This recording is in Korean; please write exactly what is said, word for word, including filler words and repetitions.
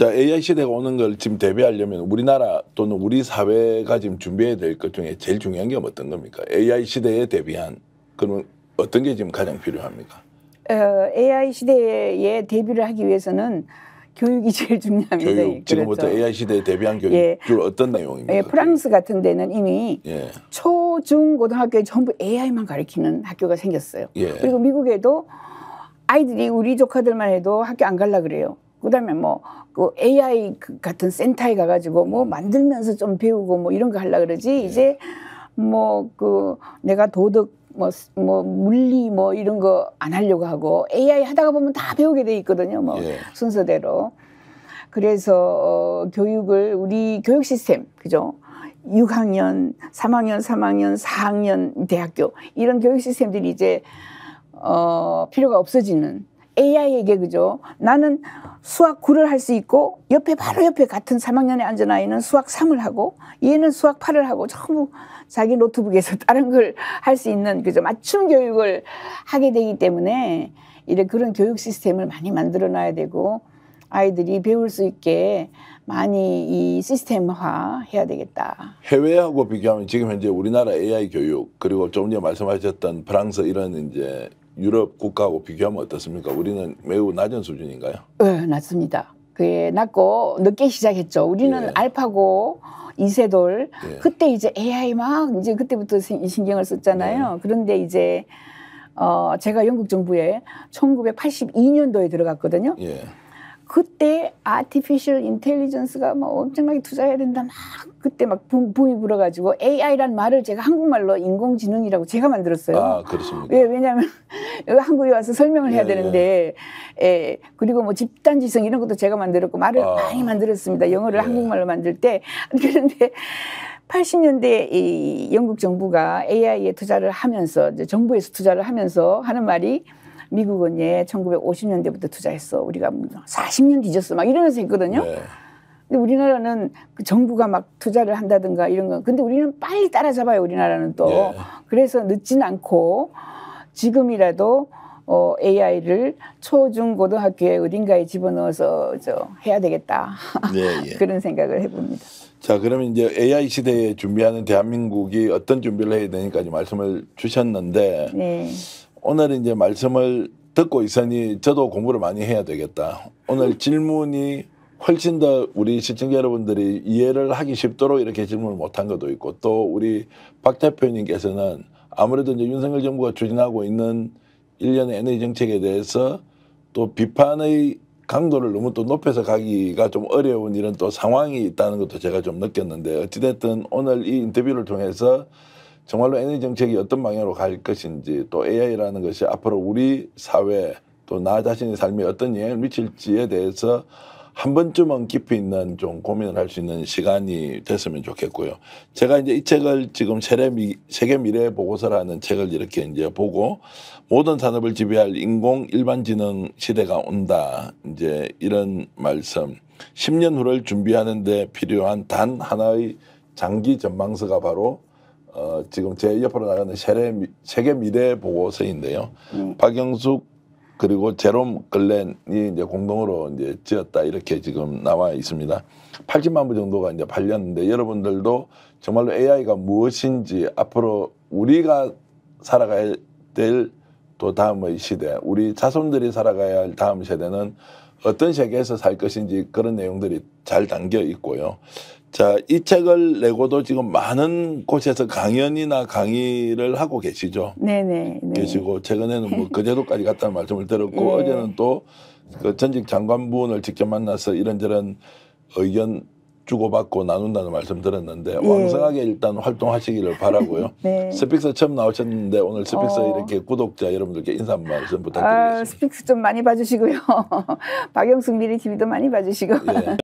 자, 에이아이 시대가 오는 걸 지금 대비하려면 우리나라 또는 우리 사회가 지금 준비해야 될 것 중에 제일 중요한 게 어떤 겁니까? 에이아이 시대에 대비한 그러면 어떤 게 지금 가장 필요합니까? 어, 에이아이 시대에 대비를 하기 위해서는 교육이 제일 중요합니다. 교육, 지금부터 그렇죠. 에이아이 시대에 대비한 교육 예. 주로 어떤 내용입니까? 예, 프랑스 같은 데는 이미 예. 초, 중, 고등학교에 전부 에이아이만 가르치는 학교가 생겼어요. 예. 그리고 미국에도 아이들이 우리 조카들만 해도 학교 안 갈라 그래요. 그다음에 뭐 그 에이아이 같은 센터에 가가지고 뭐 만들면서 좀 배우고 뭐 이런 거 하려 그러지. 예. 이제 뭐 그 내가 도덕 뭐, 뭐 물리 뭐 이런 거 안 하려고 하고 에이아이 하다가 보면 다 배우게 돼 있거든요. 뭐 예. 순서대로. 그래서 어, 교육을 우리 교육 시스템 그죠? 육 학년, 삼 학년, 삼 학년, 사 학년 대학교 이런 교육 시스템들이 이제 어, 필요가 없어지는 에이아이에게 그죠? 나는 수학 구를 할 수 있고 옆에 바로 옆에 같은 삼 학년에 앉은 아이는 수학 삼을 하고 얘는 수학 팔을 하고 전부 자기 노트북에서 다른 걸 할 수 있는 그죠? 맞춤 교육을 하게 되기 때문에 이런 그런 교육 시스템을 많이 만들어 놔야 되고 아이들이 배울 수 있게 많이 이 시스템화 해야 되겠다. 해외하고 비교하면 지금 현재 우리나라 에이아이 교육 그리고 좀 전에 말씀하셨던 프랑스 이런 이제 유럽 국가하고 비교하면 어떻습니까? 우리는 매우 낮은 수준인가요? 네, 낮습니다. 그게 낮고 늦게 시작했죠. 우리는 예. 알파고 이세돌 예. 그때 이제 에이아이 막 이제 그때부터 신경을 썼잖아요. 네. 그런데 이제 어 제가 영국 정부에 천구백팔십이 년도에 들어갔거든요. 예. 그때 아티피셜 인텔리전스가 막 엄청나게 투자해야 된다 막 그때 막 붐, 붐이 불어가지고 에이아이란 말을 제가 한국말로 인공지능이라고 제가 만들었어요. 아 그렇습니까? 왜 왜냐하면 여기 한국에 와서 설명을 해야 예, 되는데 예. 예, 그리고 뭐 집단지성 이런 것도 제가 만들었고 말을 아, 많이 만들었습니다. 영어를 예. 한국말로 만들 때 그런데 팔십 년대 이 영국 정부가 에이아이에 투자를 하면서 이제 정부에서 투자를 하면서 하는 말이 미국은 예, 천구백오십 년대부터 투자했어. 우리가 사십 년 뒤졌어. 막 이러면서 했거든요. 네. 근데 우리나라는 그 정부가 막 투자를 한다든가 이런 거. 근데 우리는 빨리 따라잡아요. 우리나라는 또. 네. 그래서 늦진 않고 지금이라도 어, 에이아이를 초, 중, 고등학교에 어딘가에 집어넣어서 저 해야 되겠다. 네, 예. 그런 생각을 해봅니다. 자, 그러면 이제 에이아이 시대에 준비하는 대한민국이 어떤 준비를 해야 되니까 말씀을 주셨는데 네. 오늘 이제 말씀을 듣고 있으니 저도 공부를 많이 해야 되겠다. 오늘 질문이 훨씬 더 우리 시청자 여러분들이 이해를 하기 쉽도록 이렇게 질문을 못한 것도 있고 또 우리 박 대표님께서는 아무래도 이제 윤석열 정부가 추진하고 있는 일련의 에너지 정책에 대해서 또 비판의 강도를 너무 또 높여서 가기가 좀 어려운 이런 또 상황이 있다는 것도 제가 좀 느꼈는데 어찌됐든 오늘 이 인터뷰를 통해서 정말로 에너지 정책이 어떤 방향으로 갈 것인지 또 에이아이라는 것이 앞으로 우리 사회 또 나 자신의 삶에 어떤 영향을 미칠지에 대해서 한 번쯤은 깊이 있는 좀 고민을 할 수 있는 시간이 됐으면 좋겠고요. 제가 이제 이 책을 지금 세계 미래 보고서라는 책을 이렇게 이제 보고 모든 산업을 지배할 인공 일반지능 시대가 온다. 이제 이런 말씀. 십 년 후를 준비하는 데 필요한 단 하나의 장기 전망서가 바로 어, 지금 제 옆으로 나가는 세계, 세계 미래 보고서인데요. 음. 박영숙 그리고 제롬 글렌이 이제 공동으로 이제 지었다 이렇게 지금 나와 있습니다. 팔십만 부 정도가 이제 팔렸는데 여러분들도 정말로 에이아이가 무엇인지 앞으로 우리가 살아가야 될 또 다음의 시대, 우리 자손들이 살아가야 할 다음 세대는 어떤 세계에서 살 것인지 그런 내용들이 잘 담겨 있고요. 자, 이 책을 내고도 지금 많은 곳에서 강연이나 강의를 하고 계시죠. 네네. 네. 계시고 최근에는 뭐 그제도까지 갔다는 말씀을 들었고 네. 어제는 또 그 전직 장관분을 직접 만나서 이런저런 의견 주고받고 나눈다는 말씀 들었는데 네. 왕성하게 일단 활동하시기를 바라고요. 네. 스픽스 처음 나오셨는데 오늘 스픽스 어. 이렇게 구독자 여러분들께 인사 한 말씀 부탁드리겠습니다. 아, 스픽스 좀 많이 봐주시고요. 박영숙 미래티비도 많이 봐주시고. 예.